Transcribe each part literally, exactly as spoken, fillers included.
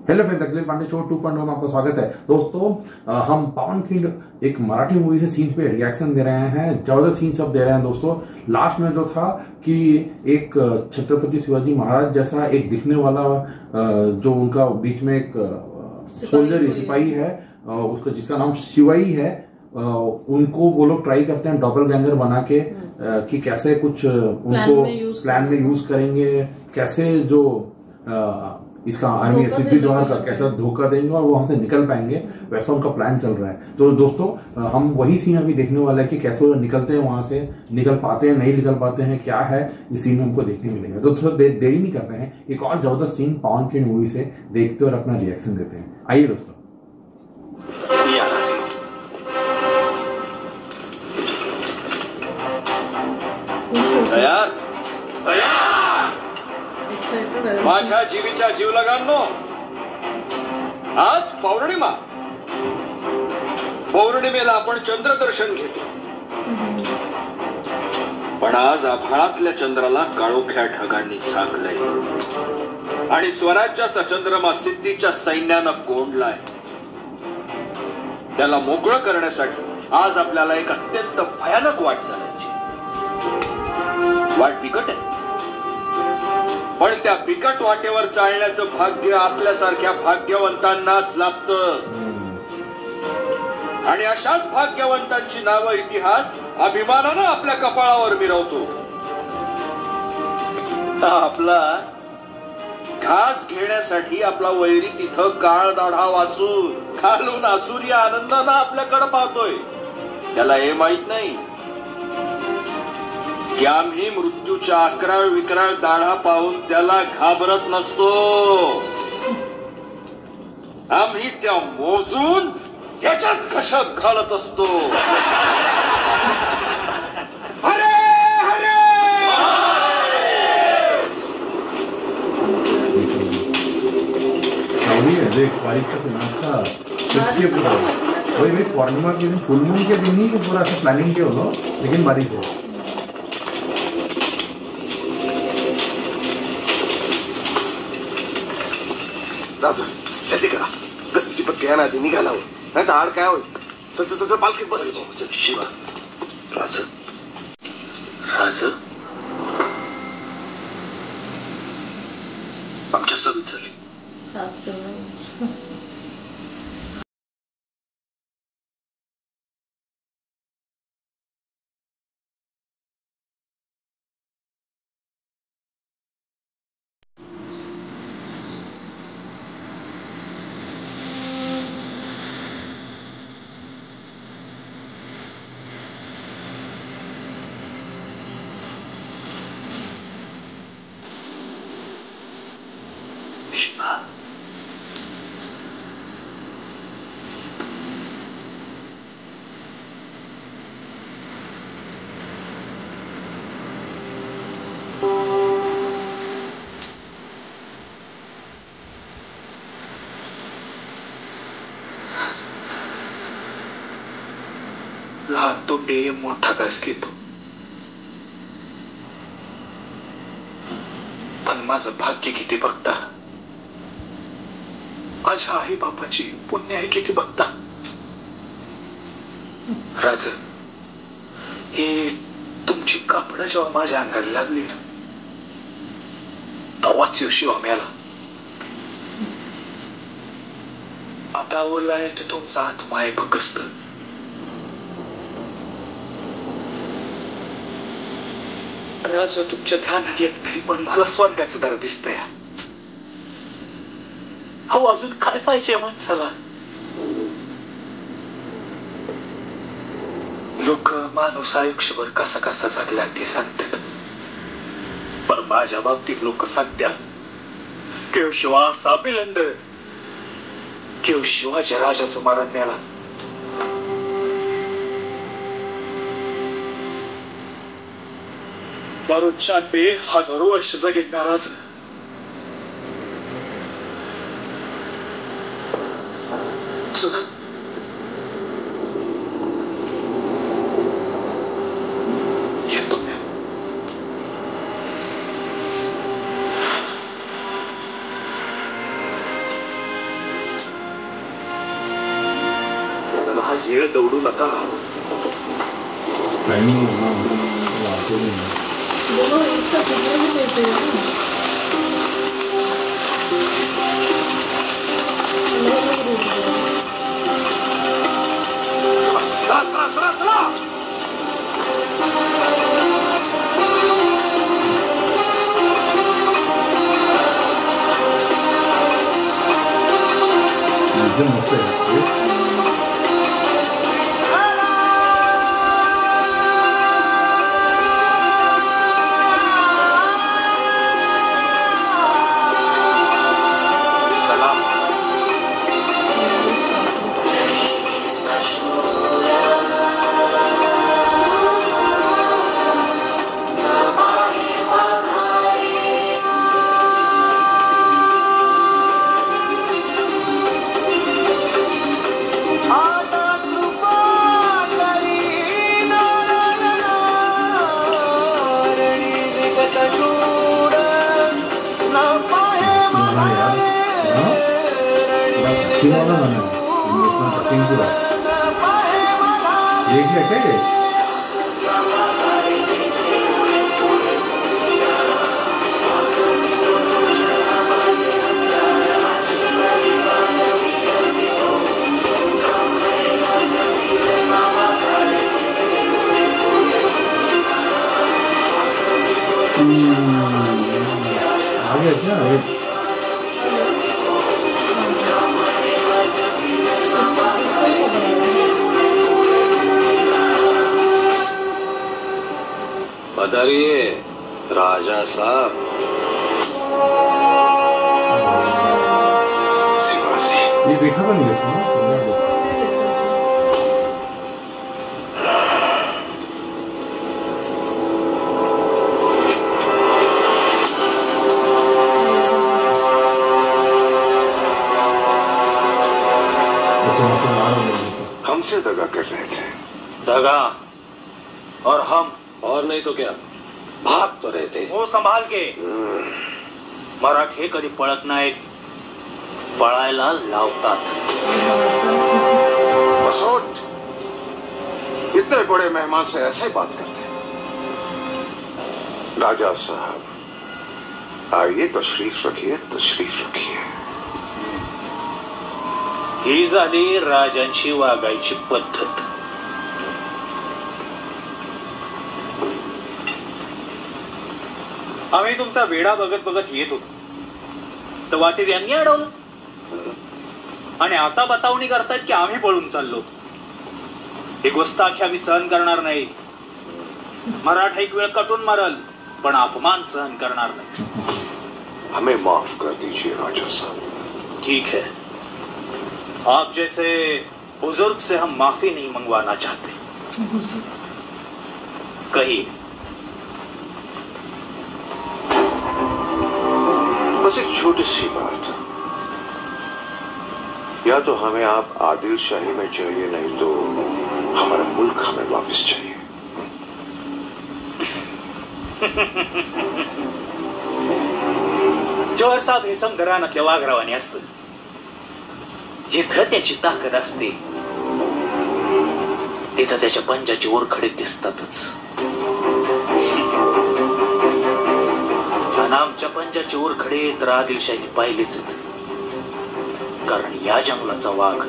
Hello friends, Akhilesh Pandey show two point zero में आपका स्वागत है। दोस्तों, हम पावन खिंड एक मराठी मूवी से सीन्स पे रिएक्शन दे रहे हैं। जबरदस्त सीन सब दे रहे हैं दोस्तों। लास्ट में जो था कि एक छत्रपति शिवाजी महाराज जैसा एक दिखने वाला जो उनका बीच में एक सोल्जर सिपाही है, उसका जिसका नाम शिवाई है, उनको वो लोग ट्राई करते हैं डबल गैंगर बना के कि कैसे कुछ उनको प्लान में यूज करेंगे, कैसे जो इसका आर्मी सिद्धू जौहर का कैसा धोखा देंगे और वो वहां से निकल पाएंगे, वैसा उनका प्लान चल रहा है। तो दोस्तों, हम वही सीन अभी देखने वाला है कि कैसे वो निकलते हैं, वहां से निकल पाते हैं, नहीं निकल पाते हैं, क्या है इस सीन में हमको देखने मिलेगा। तो थोड़ा देर देरी नहीं करते हैं, एक और जबरदस्त सीन पावन खिंड मूवी से देखते और अपना रिएक्शन देते हैं। आइए दोस्तों। तयार माझ्या जीवीच्या जीवलगांनो, आज पौर्णिमा. पौर्णिमेला आपण चंद्रदर्शन घेतो, पण आज आभाळातल्या चंद्राला काळोख्या ढगांनी झाकलंय आणि स्वराज्याचा चंद्रमा सिद्धीच्या सैन्यानं कोंडलाय. त्याला मोकळं करण्यासाठी आज आपल्याला एक अत्यंत भयानक वाट चालायची. वाट बिकट आहे, पण त्या बिकट वाटेवर चालण्याचं भाग्य आपल्यासारख्या भाग्यवंतांनाच लाभतं. आणि अशाच भाग्यवंतांची नावं इतिहास अभिमानानं आपल्या कपाळावर मिरवतो. आपला घास घेण्यासाठी आपला वैरी तिथं काळ दाढा वासून खालून आसुरी आनंदानं आपल्याकडे पाहतोय. त्याला हे माहित नाही की आम्ही मृत्यूच्या अकराळ विकराळ दाढा पाहून त्याला घाबरत नसतो. आम्ही त्या मोजून त्याच्याच घशात घालत असतो. हरे हरे. देख बारिश का समय अच्छा पूरा वही भाई पूर्णिमा के दिन, फुल मून के दिन ही पूरा ऐसा प्लानिंग किया होगा, लेकिन बारिश है. राजा जल्दी करा, गस्तीची पत्ती आहे ना, आधी निघाला होय, नाही तर आड काय होईल. सच सच पालखीत बस. शिवा राज राज आमच्या सगळी झाली. शिवा लहान तोंडे मोठा घास घेतो, पण माझं भाग्य किती बघता, माझ्या आई बापाची पुण्य आहे किती बघता. राज, ही तुमची कापड जेव्हा माझ्या अंगाला लागली ना, तेव्हाच शिवा मिळाला. आता ओलाय तर तुमचा आत्मा आहे बघस्त. राज, तुमच्या ध्यानात येत नाही, पण मला स्वर्गाचं दार दिसतंय. अहो, अजून काय पाहिजे माणसाला. लोक माणूस आयुष्यभर कसा कसा जगला ते सांगतात, पण माझ्या बाबतीत लोक सांगतात की शिवा असा बिलंद, की शिवाच्या राजाचं मरण न्याला. बारूदच्या बे हजारो वर्ष जगेल राज. येतो मी. चला येळ दौडू नका. टाइमिंग दोनों एक साथ कितना भी लेते हैं चला चला चला चला. एकदम मस्त है. ये क्या क्या ये आगे क्या पधारिए राजा साहब. शिवाजी ये देखा था नहीं इसको. हमसे दगा कर रहे थे. दगा और हम और नहीं तो क्या भाग तो रहे थे. हो संभाल के. मराठे कधी पळत नाहीत, पळायला लावतात. मसूद इतने बड़े मेहमान से ऐसे बात करते. राजा साहब आइए, तशरीफ रखिए, तशरीफ रखिए. ही झाली राजांची वागायची पद्धत. आम्ही तुमचा वेढा बघत बघत येत होतो तर वाटेत यांनी अडवलं आणि आता बतावणी करतायत की आम्ही पळून चाललो. ही गोष्ट आखी आम्ही सहन करणार नाही. मराठा एक वेळ कटून मारल पण अपमान सहन करणार नाही. हमें माफ कर दीजिए राजा साहब. ठीक है, आप जैसे बुजुर्ग से हम माफी नहीं मंगवाना चाहते. कहिए. बस एक छोटी सी बात. या तो हमें आप आदिल शाही में चाहिए, नहीं तो हमारा मुल्क हमें वापस चाहिए. जोहर साहेब हे समघरानातल्या वाघरावाने असतं. जिथं त्याची ताकद असते तिथं त्याच्या पंजाची ओरखडे दिसतातच. आणि आमच्या पंजाची ओरखडे तर आदिलशाहीने पाहिलेच, कारण या जंगलाचा वाघ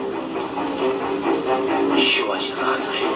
शिवाजी राज आहे.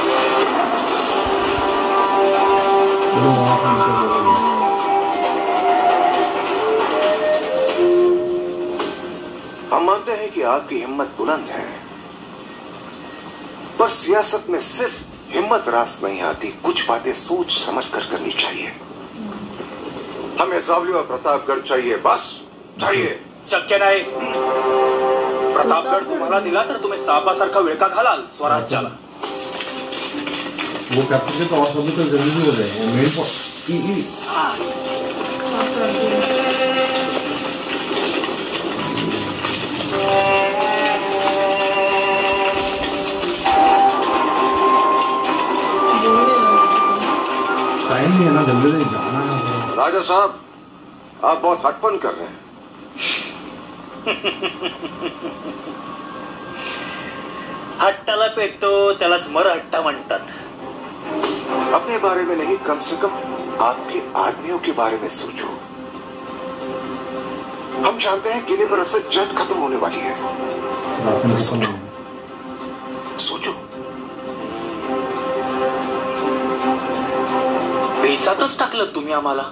हम मानते हैं कि आपकी हिम्मत बुलंद है, पर सियासत में सिर्फ हिम्मत रास्त नहीं आती, कुछ बातें सोच समझ कर करनी चाहिए. हमें जावली और प्रतापगढ़ चाहिए, बस चाहिए. शक्य नाही. प्रतापगड तुम्हाला दिला तर तुम्ही सापासारखा विळका घालाल स्वराज्याला. वो कैप्टन तो और सभी तो जल्दी हो जाए. मेन पॉइंट टाइम नहीं है ना, जल्दी से जाना है. राजा साहब आप बहुत हटपन कर रहे हैं. हट्टाला पेटतो त्यालाच मरहट्टा म्हणतात. अपने बारे में नहीं, कम से कम आपके आदमियों के बारे में सोचो. हम जानते हैं किले पर असद जल्द खत्म होने वाली है. सोचो, सोचो. पेचातच टाकलं तुम्ही आम्हाला.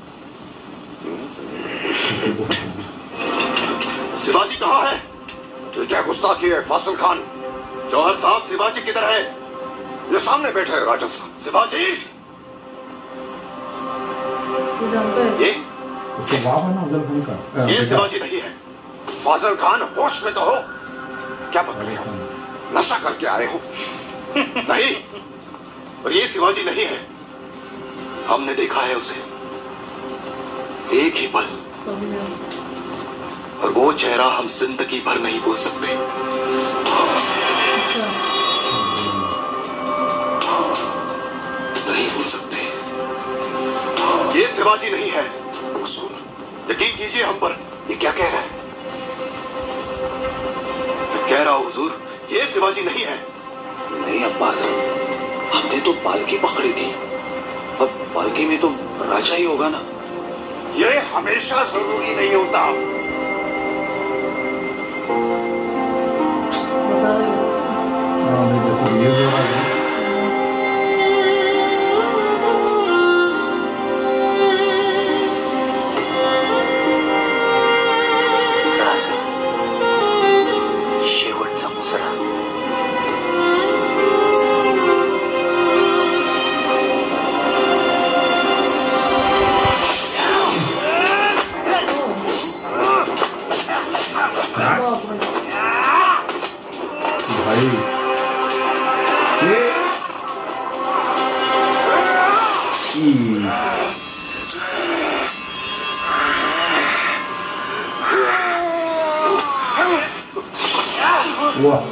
शिवाजी कहाँ है? ये क्या गुस्ताखी है फासिल खान? जौहर साहब, शिवाजी किधर है? ये सामने बैठे हैं राजा साहब. शिवाजी, जानते हैं ये उसके बाप है ना अफजल खान का. ये शिवाजी नहीं है. फासिल खान, होश में तो हो. क्या बक रहे हो? नशा करके आए हो? नहीं, और ये शिवाजी नहीं है. हमने देखा है उसे एक ही पल, कभी नहीं. और वो चेहरा हम जिंदगी भर नहीं भूल सकते. अच्छा. नहीं भूल सकते. ये शिवाजी नहीं है. सुन, यकीन कीजिए हम पर. ये क्या कह रहा है? मैं कह रहा हूं हुजूर, ये शिवाजी नहीं है. नहीं अब्बास, हमने तो पालकी पकड़ी थी. अब पालकी में तो राजा ही होगा ना. ये हमेशा जरूरी नहीं होता. बता रही हूँ. हाँ, नहीं, जैसे ये जो है राजा, शेवटचा मुसरा. बाप रे. भाई ये ई वाह.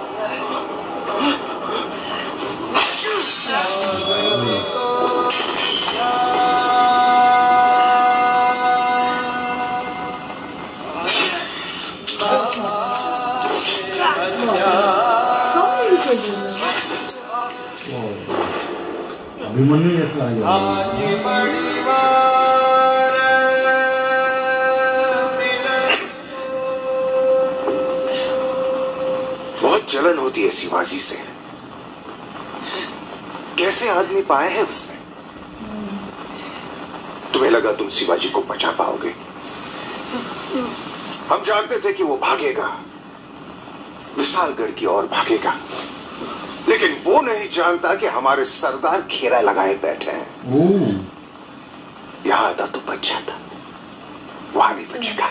सब मिल के बोल रहे हैं. अभिमन्यु जैसा लगा. बहुत जलन होती है शिवाजी से. कैसे आदमी पाए हैं उसने? तुम्हें लगा तुम शिवाजी को बचा पाओगे? हम जानते थे कि वो भागेगा, विशालगढ़ की ओर भागेगा. लेकिन वो नहीं जानता कि हमारे सरदार घेरा लगाए बैठे हैं. ओह, यहां आता तो बच जाता, वहां भी बचेगा.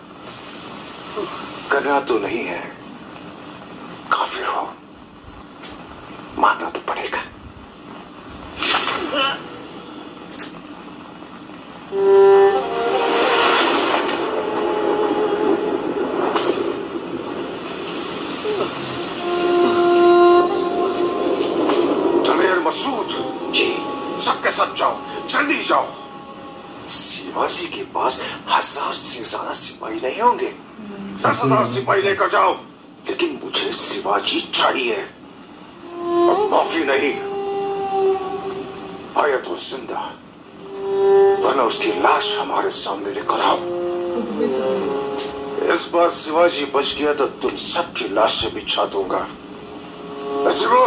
करना तो नहीं है, काफिर हो, मारना तो पड़ेगा. जमीर मसूद जी, सबके सब जाओ, जल्दी जाओ. शिवाजी के पास हजार से ज्यादा सिपाही नहीं होंगे. दस हजार सिपाही लेकर जाओ. लेकिन मुझे शिवाजी चाहिए, और माफी नहीं. आया तो जिंदा, वरना उसकी लाश हमारे सामने लेकर आओ. खुद भी चल. इस बार शिवाजी बच गया तो तुम सबकी लाशें बिछा दूंगा. ऐसे वो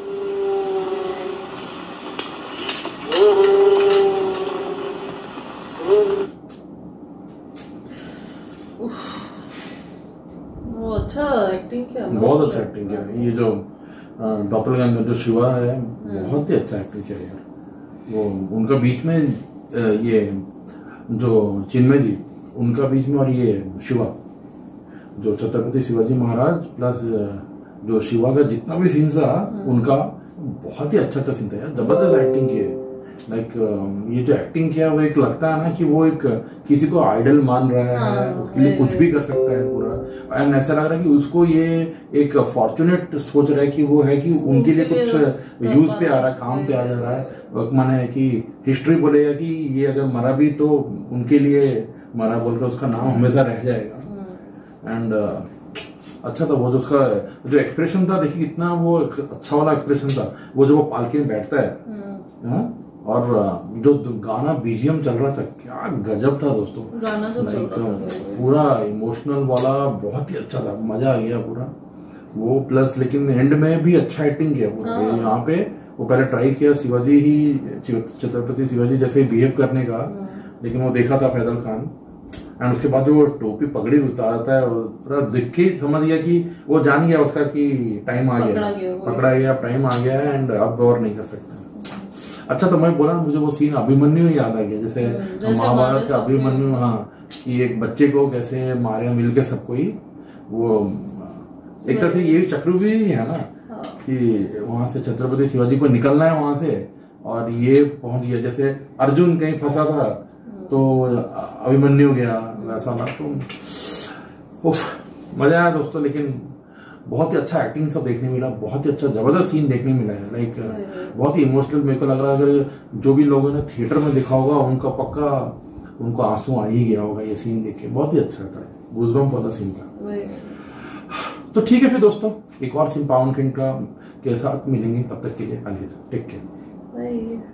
वो अच्छा एक्टिंग किया. बहुत अच्छा एक्टिंग किया. ये जो डॉपलगैंगर जो शिवा है, बहुत ही अच्छा एक्टिंग किया यार. वो उनका बीच में अ, ये जो चिन्मय जी, उनका बीच में, और ये शिवा, जो छत्रपति शिवाजी महाराज प्लस जो शिवा का जितना भी सीन था उनका, बहुत ही अच्छा अच्छा सीन था यार. जबरदस्त एक्टिंग की है. लाइक ये जो एक्टिंग किया वो एक लगता है ना कि वो एक किसी को आइडल मान रहा है, हाँ, उसके लिए कुछ भी कर सकता है पूरा. एंड ऐसा लग रहा है कि उसको ये एक फॉर्चुनेट सोच रहा है कि वो है कि उनके लिए कुछ यूज पे आ रहा है, काम पे आ जा रहा है. माने कि हिस्ट्री बोलेगा कि ये अगर मरा भी तो उनके लिए मरा बोलकर उसका नाम हमेशा रह जाएगा. एंड अच्छा था वो जो उसका जो एक्सप्रेशन था, देखिए कितना वो अच्छा वाला एक्सप्रेशन था वो जो वो पालकी में बैठता है। हाँ? और जो गाना बीजीएम चल रहा था क्या गजब था दोस्तों, गाना जो चल रहा था पूरा इमोशनल वाला, बहुत ही अच्छा था, मजा आ गया पूरा वो। प्लस लेकिन एंड में भी अच्छा एक्टिंग किया पूरा। हाँ। यहाँ पे वो पहले ट्राई किया शिवाजी ही, छत्रपति शिवाजी जैसे बिहेव करने का, लेकिन वो देखा था फैजल खान, एंड उसके बाद जो वो टोपी पगड़ी उतारता है पूरा देख के समझ गया कि वो जान गया उसका कि टाइम आ गया, पकड़ा गया, टाइम आ गया एंड अब और नहीं कर सकता। अच्छा तो मैं बोला मुझे वो सीन अभिमन्यु याद आ गया, जैसे महाभारत का अभिमन्यु, हाँ, कि एक बच्चे को कैसे मारे मिलके सबको ही, वो एक तरह से ये चक्रव्यूह है ना कि वहां से छत्रपति शिवाजी को निकलना है वहां से, और ये पहुंच गया जैसे अर्जुन कहीं फंसा था तो अभिमन्यु गया वैसा ना। तो उफ मजा आया दोस्तों, लेकिन बहुत ही अच्छा एक्टिंग सब देखने मिला, बहुत ही अच्छा जबरदस्त सीन देखने मिला है, लाइक बहुत ही इमोशनल मेरे को लग रहा है। अगर जो भी लोगों ने थिएटर में देखा होगा उनका पक्का उनको आंसू आ ही गया होगा ये सीन देख के, बहुत ही अच्छा था, गूज़बम्प वाला सीन था। तो ठीक है फिर दोस्तों, एक और सीन पावन खिंड का के साथ मिलेंगे, तब तक के लिए अलविदा, टेक केयर।